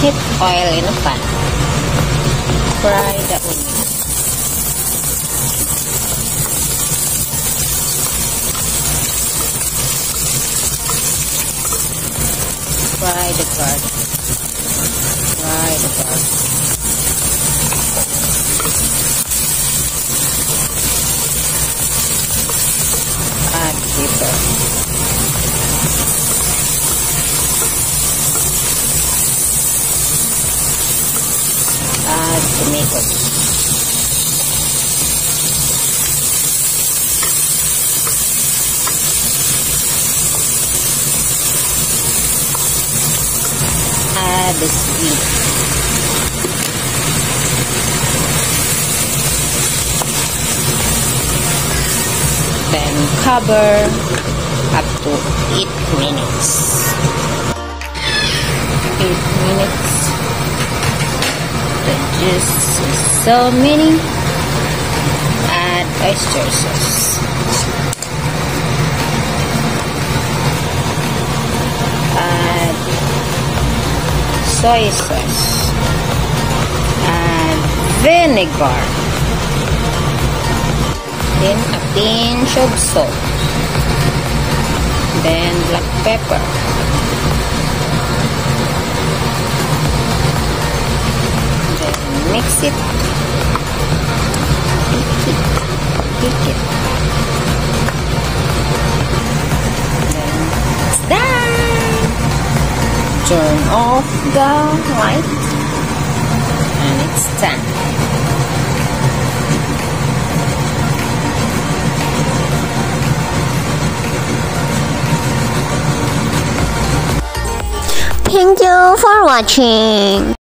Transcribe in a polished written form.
Heat oil in a pan. Fry the onion. Fry the garlic. Fry the garlic. Add pepper. Add tomatoes. Add the seaweed. Then cover up to 8 minutes. 8 minutes. The juice is so many. Add oyster sauce. Add soy sauce. Add vinegar. Then a pinch of salt. Then black pepper. Then mix it. Pick it. Then it's done. Turn off the light. And it's done. Thank you for watching.